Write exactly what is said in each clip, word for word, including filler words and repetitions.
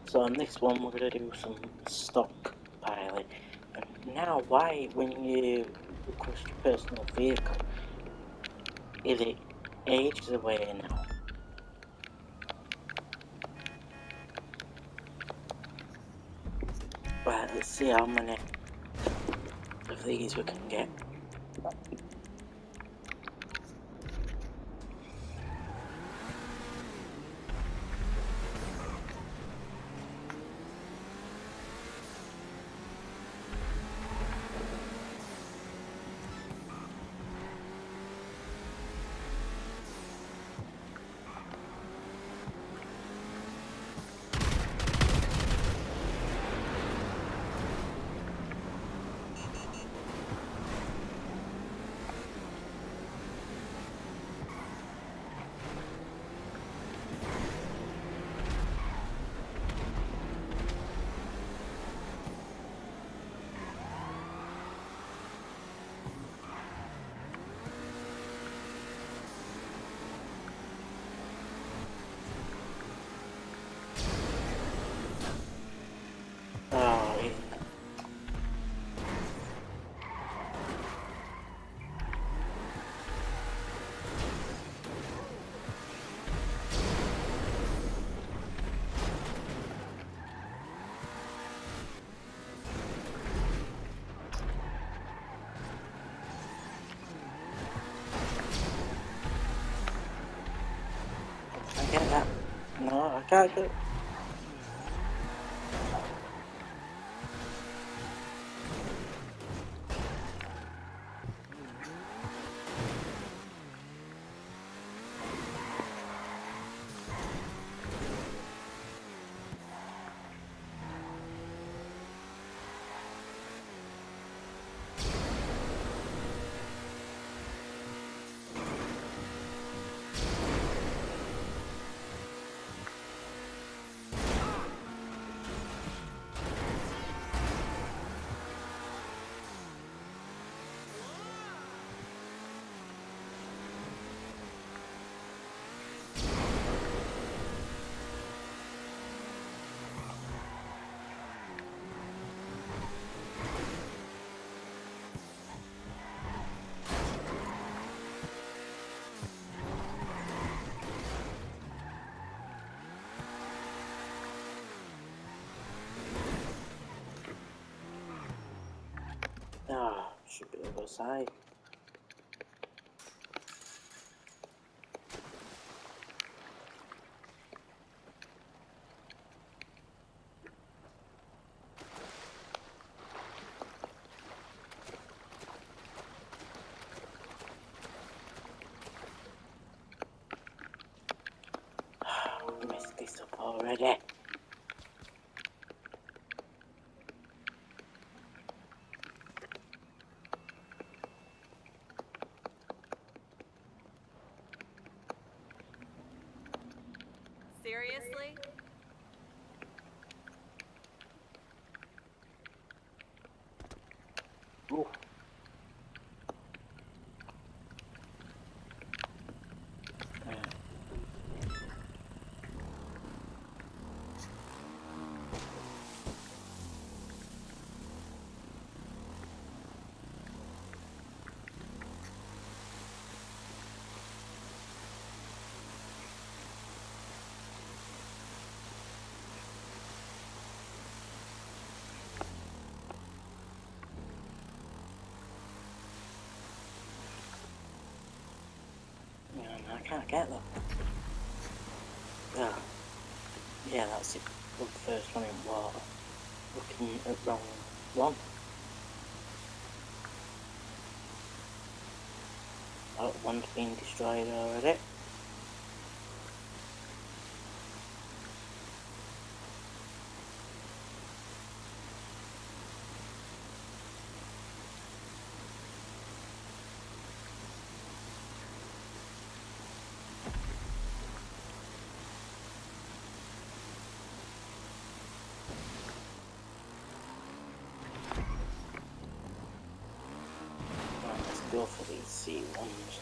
So on this one we're going to do some stockpiling. And now why when you request your personal vehicle is it ages away now? Right, let's see how many of these we can get. Oh, yeah. I get that. No, I can't get it. Ah, should be other side. I messed this up already. Seriously? Ooh. Yeah, I can't get them. Ah, yeah, that's it. The first one in water. Looking at wrong one. Oh, one's been destroyed already. Right, let's go for these C ones.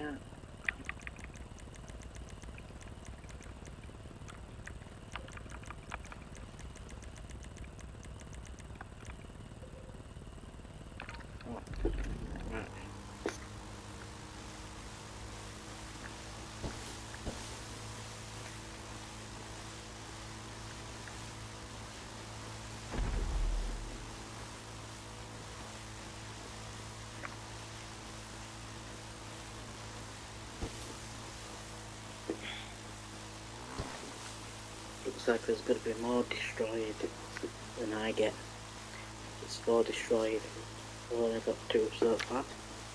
can't. Oh, right. Looks like there's going to be more destroyed than I get. It's four destroyed. I've only got two so far.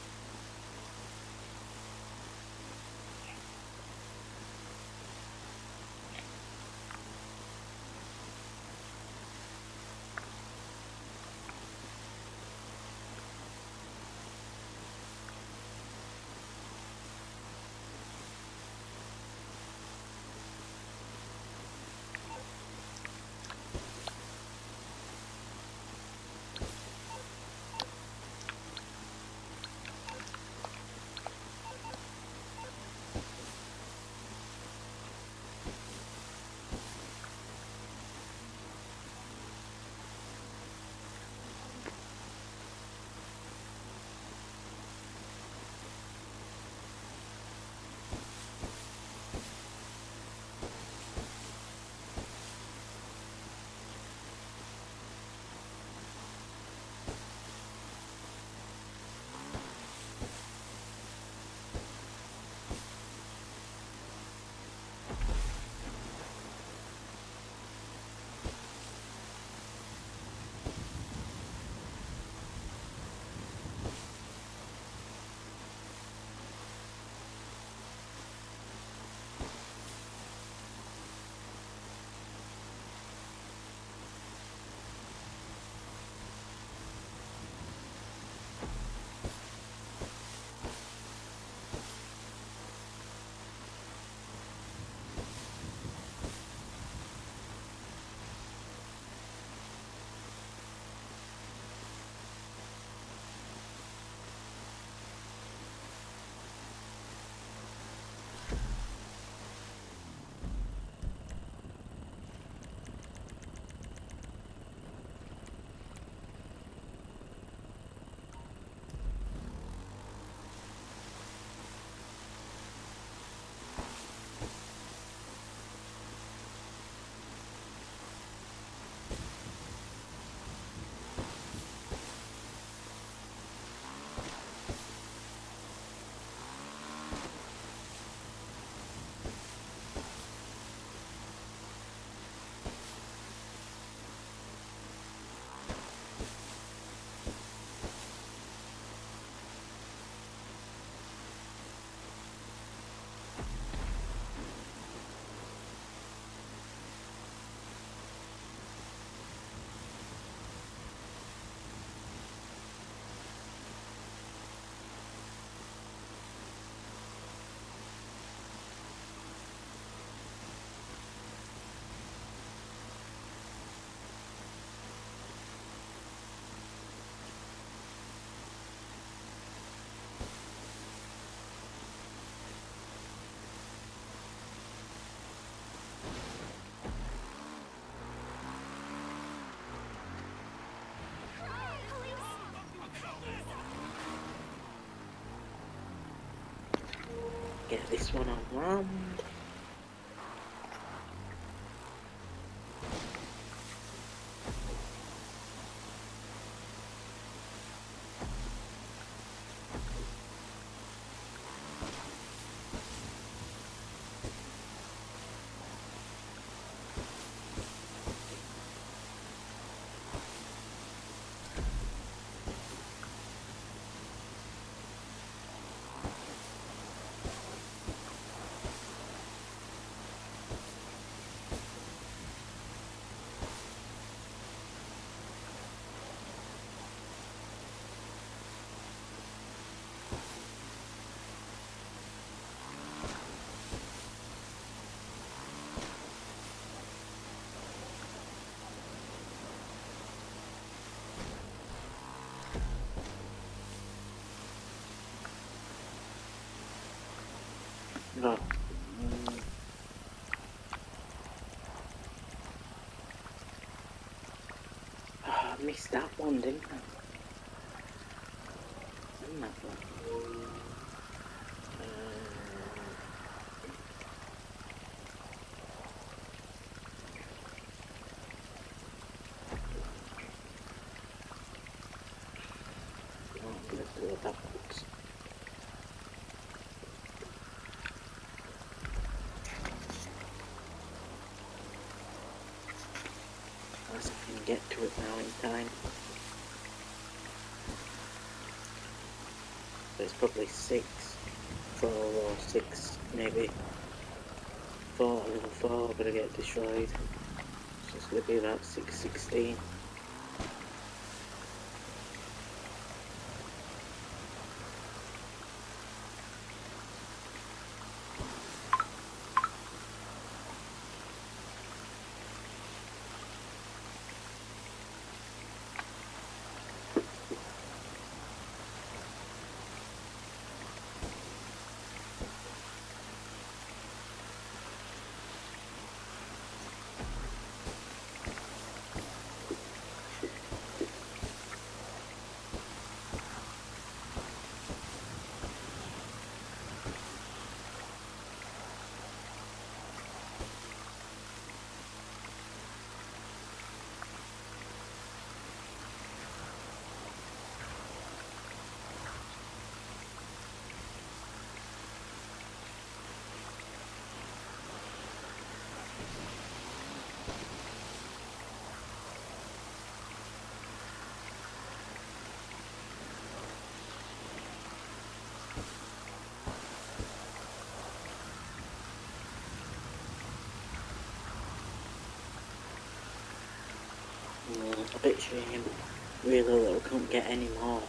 Get this one on round. No. Mm. Oh, I missed that one, didn't I? Didn't that one? Uh, oh, let's do it backwards. Unless I can get to it now in time. But it's probably six, four or six, maybe four, level four, gonna get destroyed. So it's gonna be about six sixteen. Mm, a bit shame, really, that we couldn't get any more.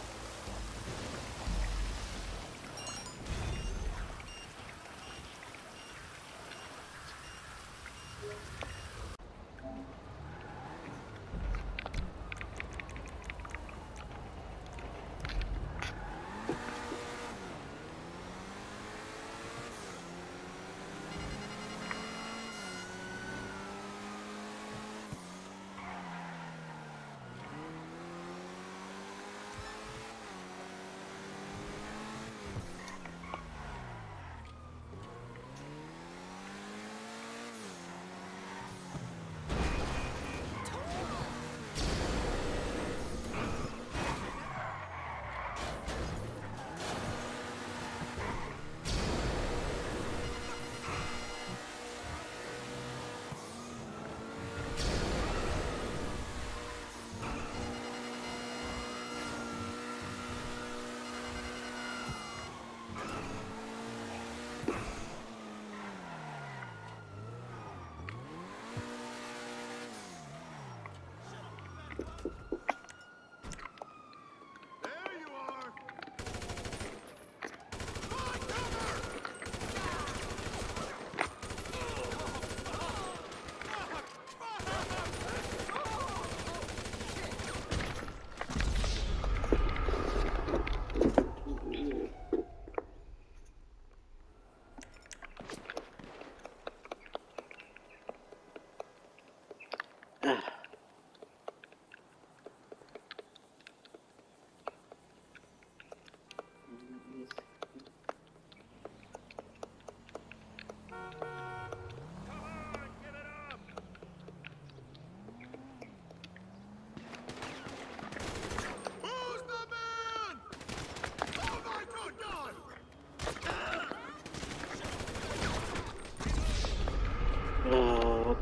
Lord.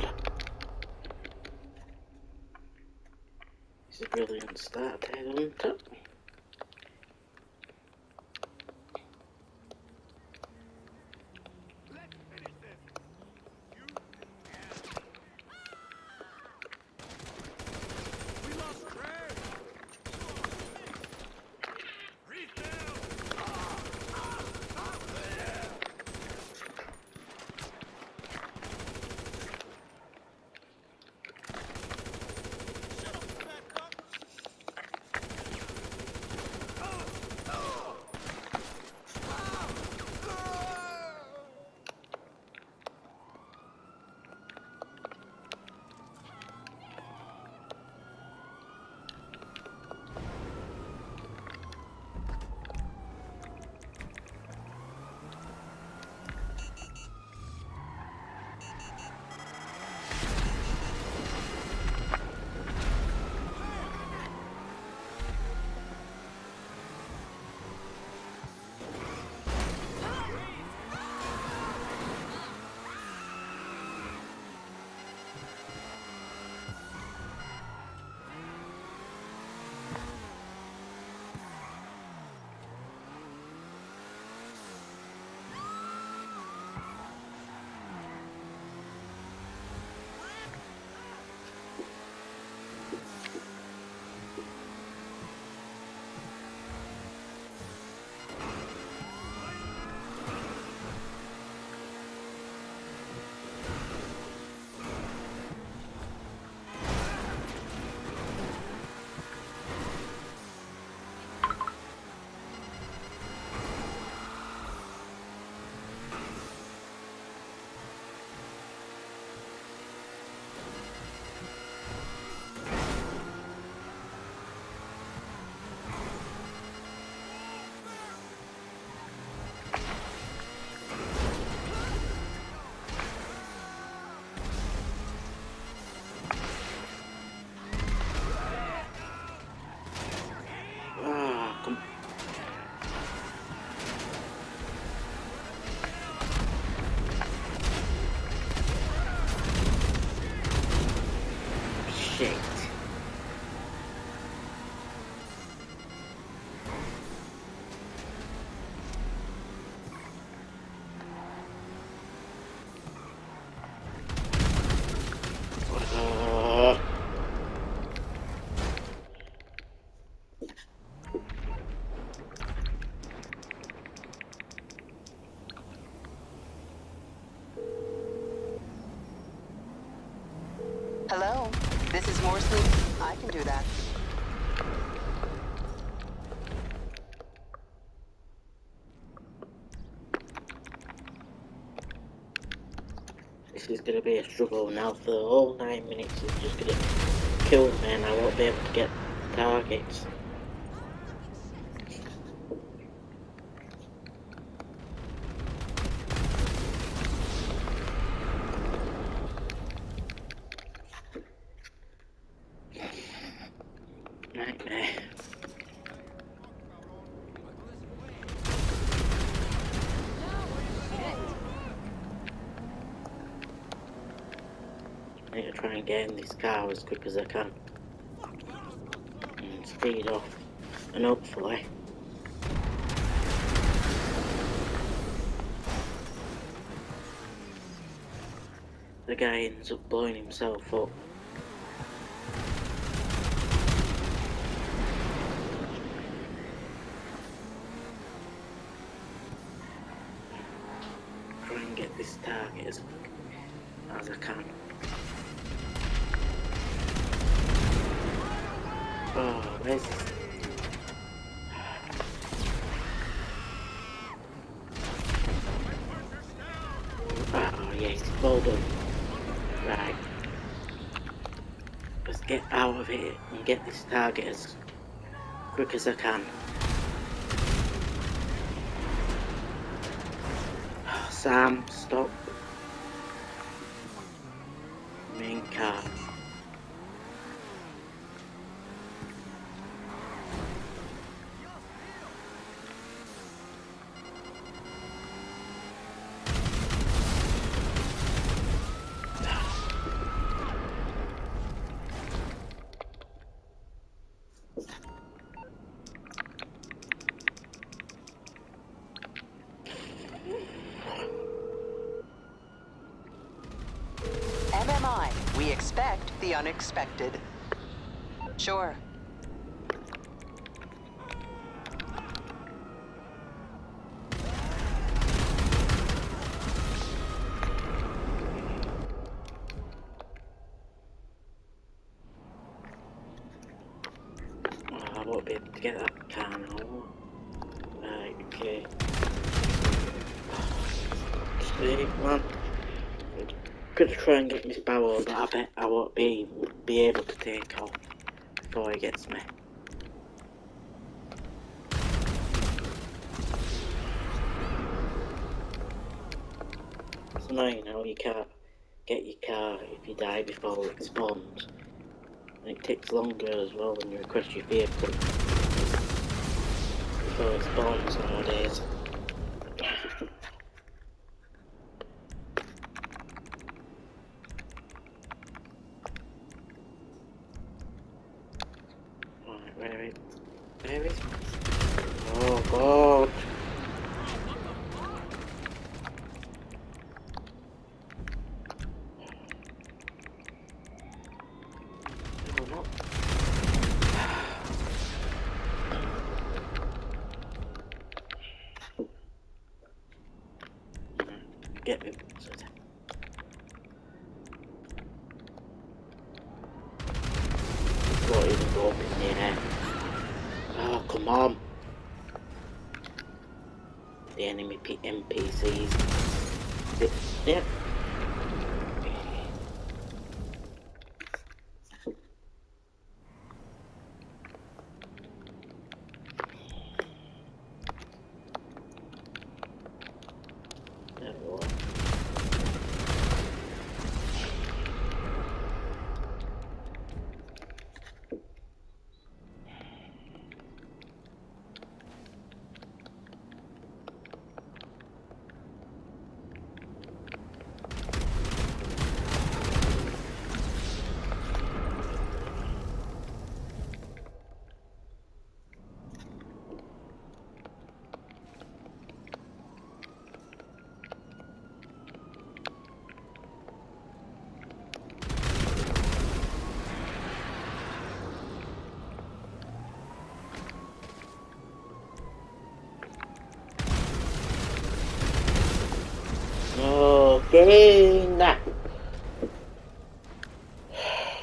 It's a brilliant start there, isn't it? Hello, this is Morsley. I can do that. This is going to be a struggle now for the whole nine minutes. It's just going to kill me and I won't be able to get targets. Nightmare. I need to try and get in this car as quick as I can and speed off, and hopefully the guy ends up blowing himself up. Try and get this target as quick as I can. Oh, where's this? Oh, yes, well done. Right. Let's get out of here and get this target as quick as I can. Oh, Sam, stop. Main car. M M I, we expect the unexpected. Sure. Oh, I won't be able to get that car now. Right, okay. Sweet, man. I'm gonna try and get this barrel, but I bet I won't be, be able to take off before he gets me. It's annoying how you can't get your car if you die before it spawns. And it takes longer as well when you request your vehicle before it spawns nowadays. Right, where is it? Where is it? Oh god! No, not. Get me. Not even go up in the air. Oh, come on. The enemy P N P Cs. Yeah. There we go. Okay, nah.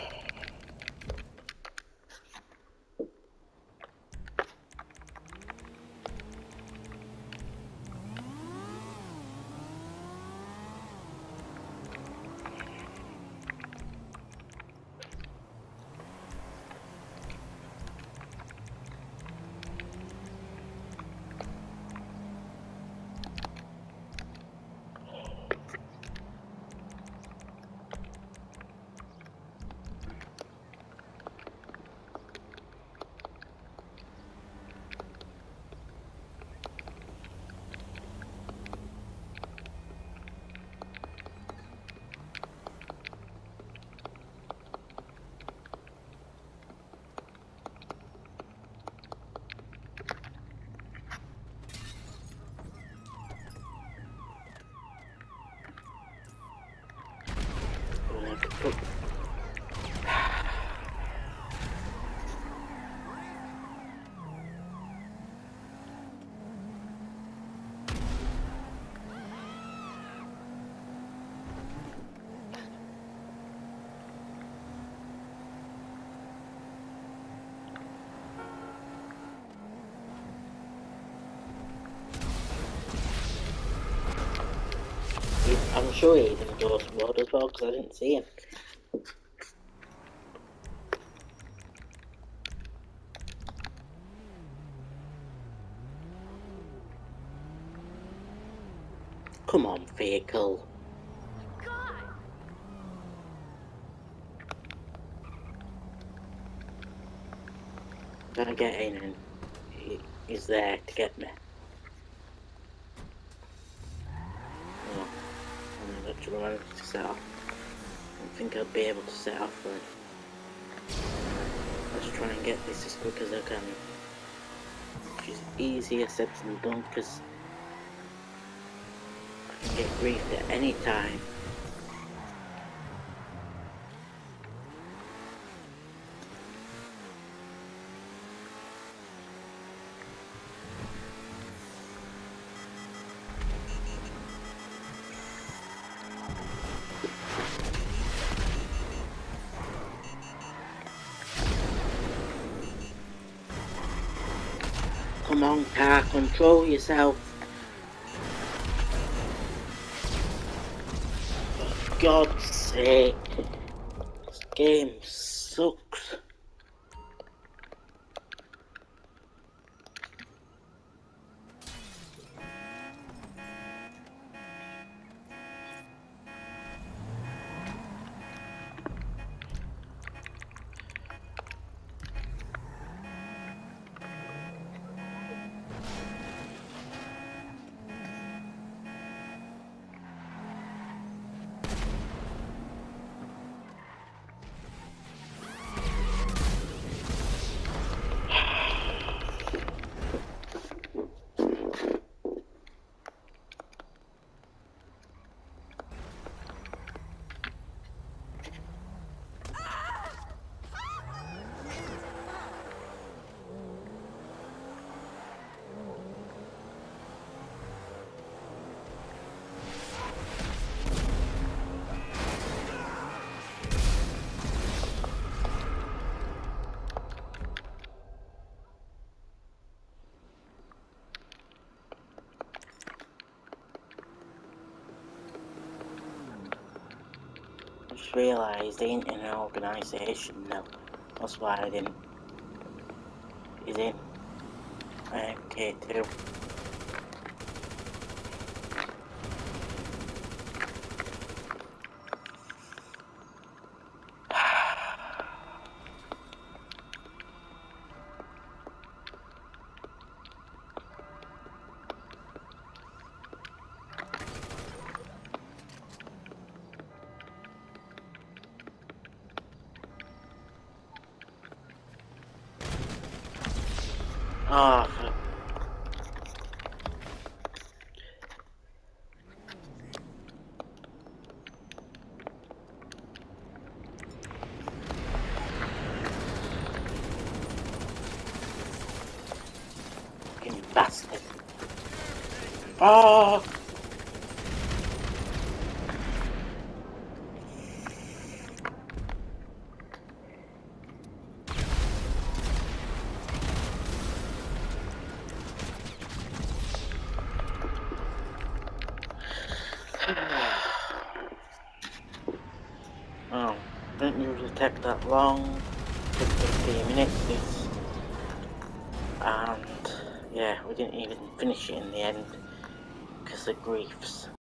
sure he's in Ghost World as well, because I didn't see him. Come on, vehicle. Gotta get in and he, he's there to get me. Oh, I'm actually managed to set off. I don't think I'll be able to set off for it. Let's try and get this as quick as I can. Which is easier said than done, because I can get griefed at any time. Come on, car, control yourself. For God's sake, this game sucks. I just realised he ain't in an organisation now. That's why I didn't. He's in M K two. Oh, fuck. Fucking bastard. Oh! Oh, didn't usually take that long. Took fifteen minutes. And yeah, we didn't even finish it in the end because of griefs.